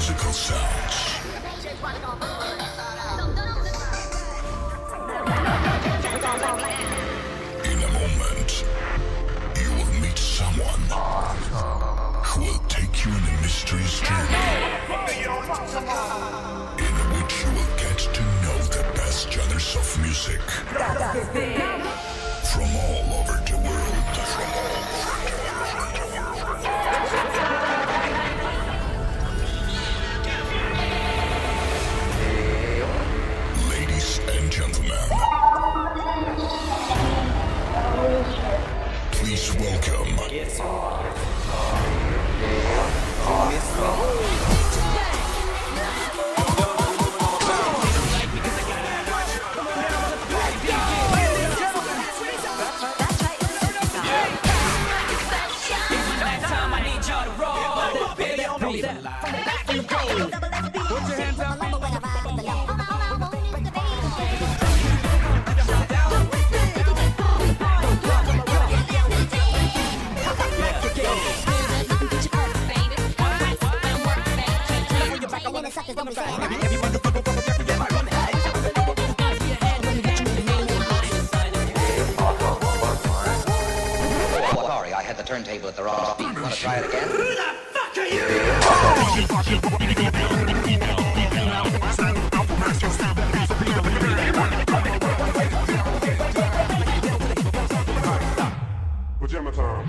musical sounds. In a moment, you will meet someone who will take you on a mysterious journey in which you will get to know the best genres of music from all over the world. Ladies and gentlemen, please welcome Sorry, I had the turntable at the wrong speed. Want to try it again? Who the fuck are you? Pajama time.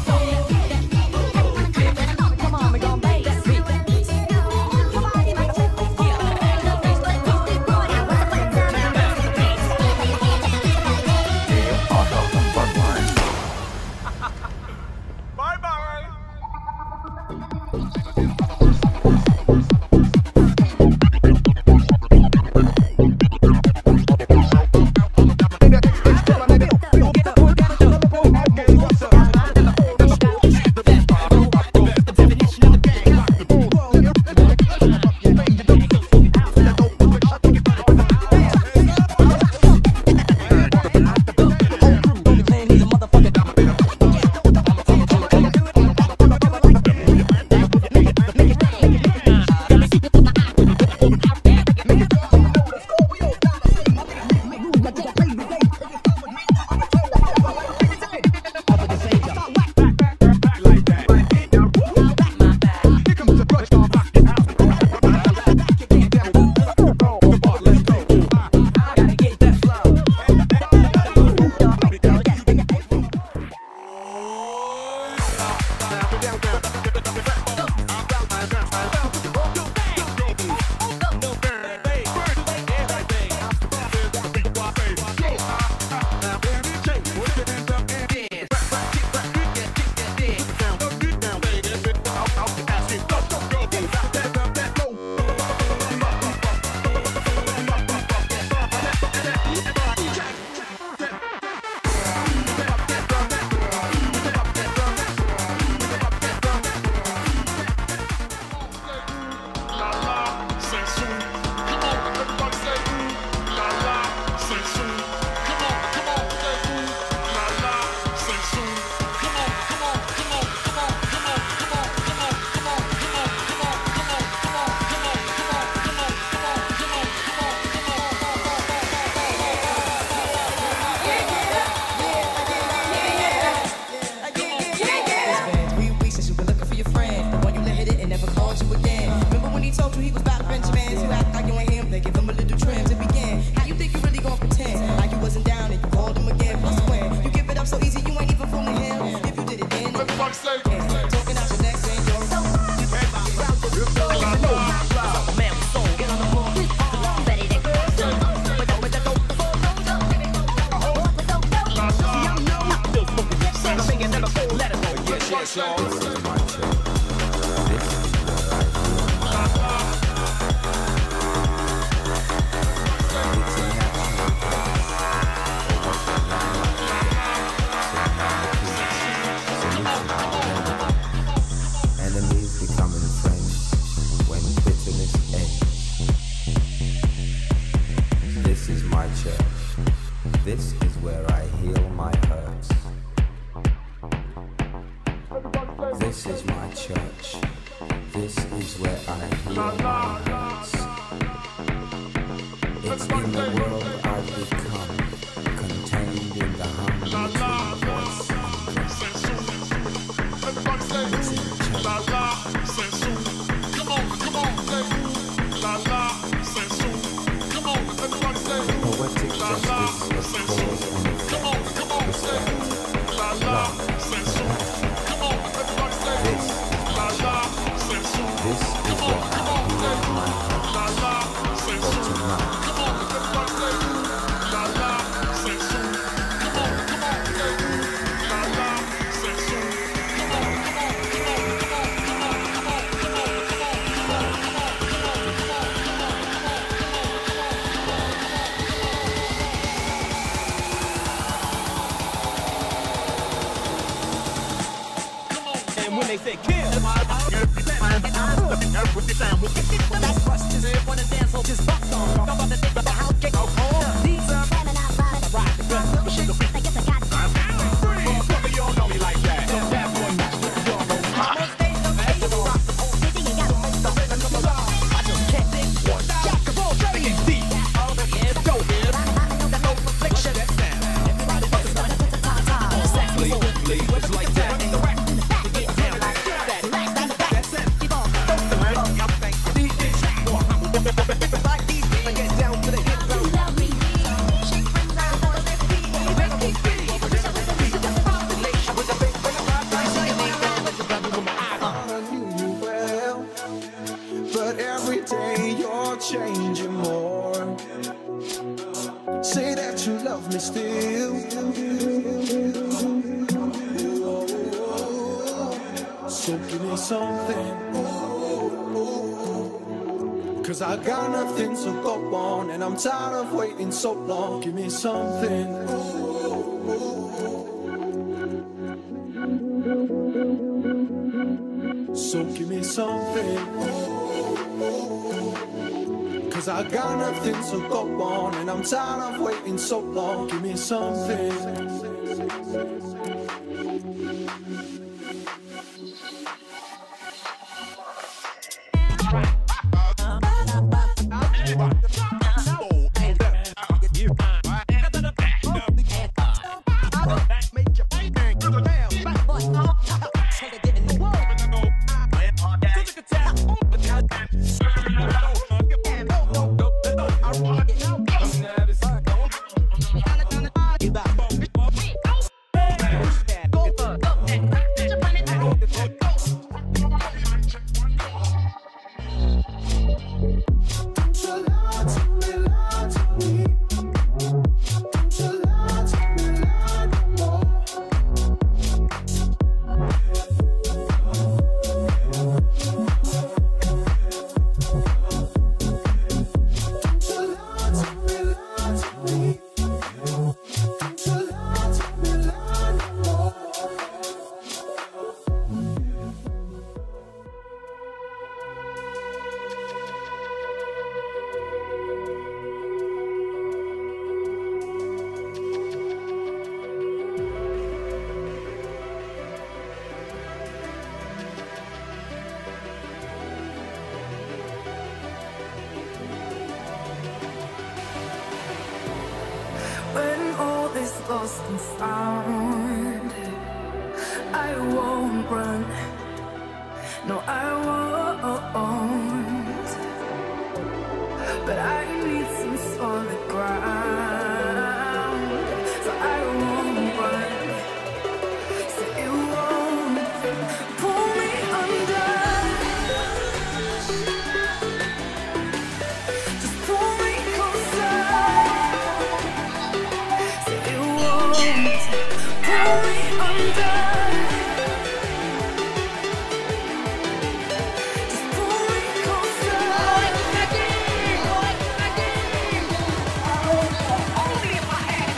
This is where I heal my hurts. This is my church. This is where I heal my hurts. It's in the world I've become, contained in the harmony between voice and drum. It's in the church. Poetic justice of cause and effect, respect, love, compassion. This is where I heal my heart for tonight. When they say kill, that's busters. When the dance floor just bucked on. I'm about to think about how get home. These are right. I guess I got free. You don't know me like that. So that boy match with your own. I just can't think one. Come on, try to get deep. Go here. No reflection. Everybody fucking it's like that. Changing more. Say that you love me still. So give me something. Cause I got nothing to go on, and I'm tired of waiting so long. Give me something. So give me something. Cause I got nothing to go on, and I'm tired of waiting so long. Give me something. Lost and found, I won't run. No, I won't. But I need some solid ground, so I won't run. So it won't pull me under. Just pull me closer. Pull me under. Just pull me closer. Only if I had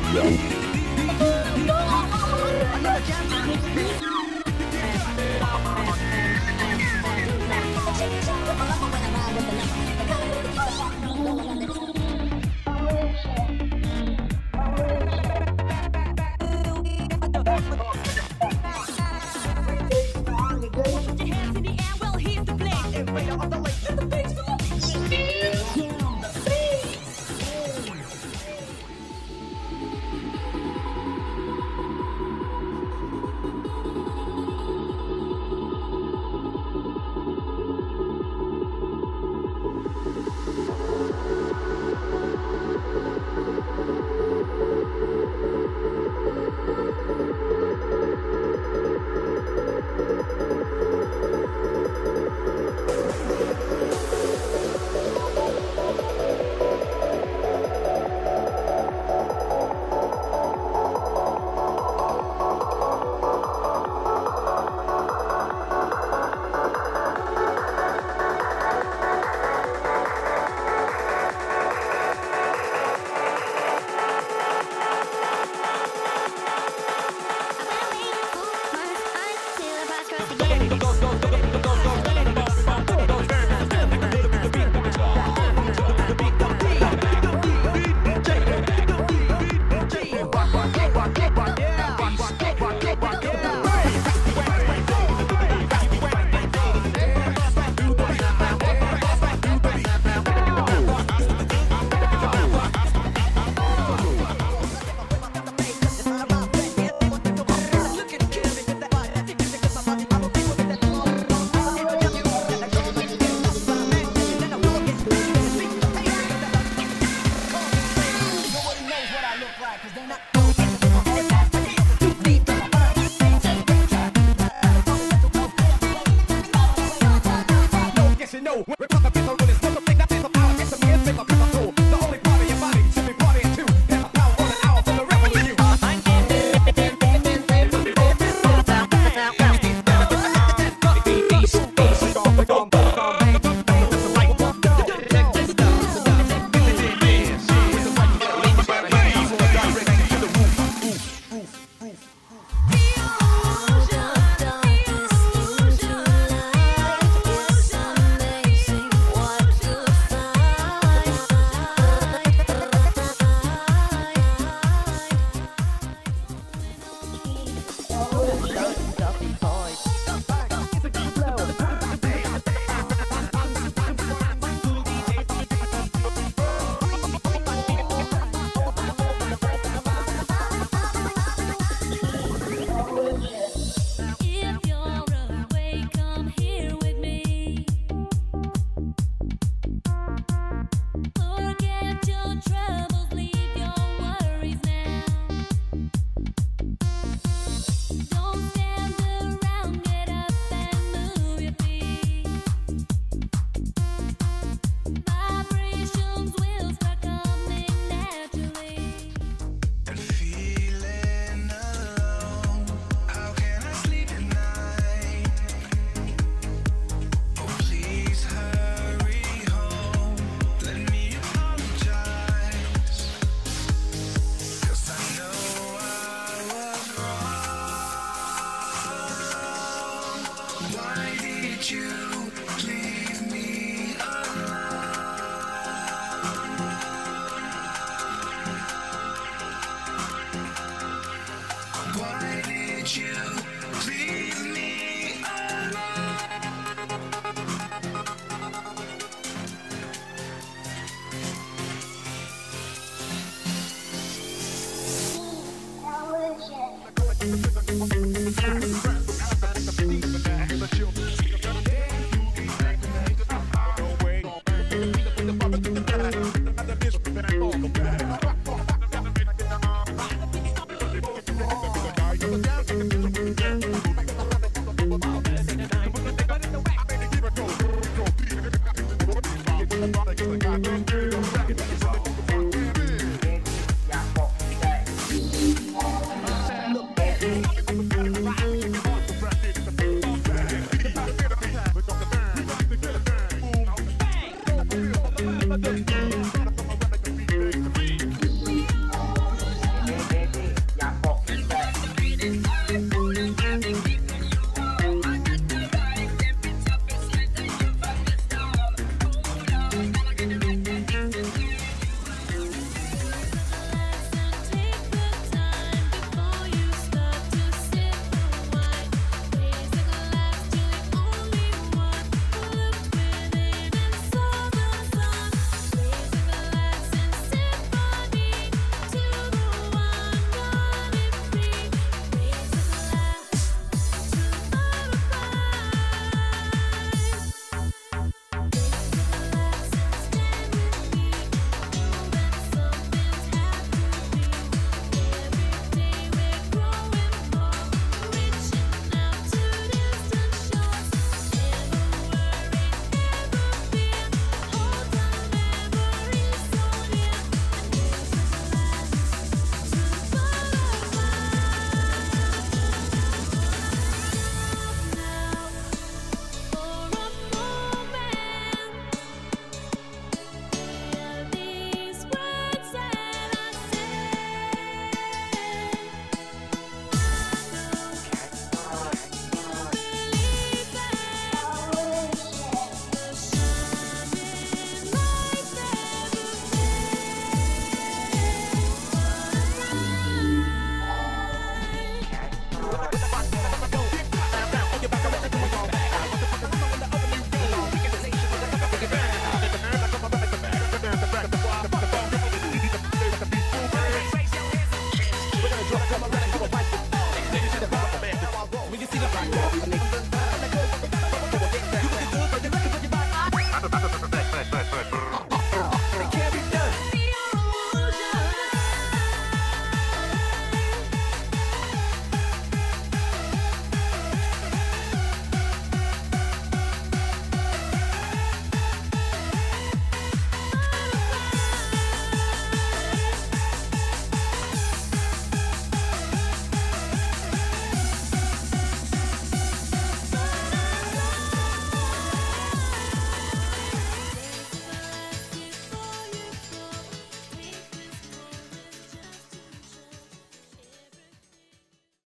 Why did you